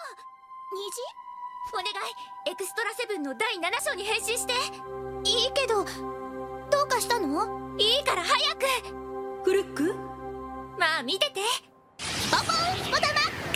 虹？お願い、エクストラセブンの第7章に変身して。いいけど、どうかしたの？いいから早く。 クルック？ まあ見てて。ポポンスポタマ